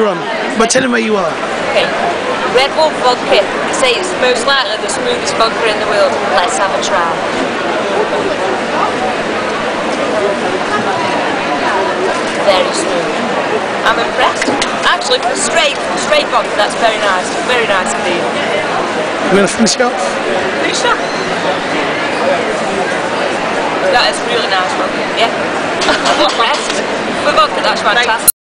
from, but tell him where you are. Okay. Red Wolf Vodka. They say it's most likely the smoothest vodka in the world. Let's have a try. Very smooth. I'm impressed. Actually, for straight vodka, that's very nice. Very nice indeed. You want to finish it off? Finish that. That is really nice vodka. Yeah. I'm impressed. For vodka, that's fantastic.